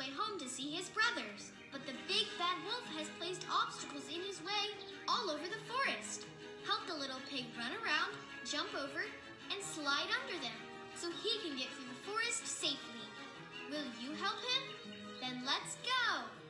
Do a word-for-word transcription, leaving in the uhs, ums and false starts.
way home to see his brothers. But the big bad wolf has placed obstacles in his way all over the forest. Help the little pig run around, jump over, and slide under them so he can get through the forest safely. Will you help him? Then let's go!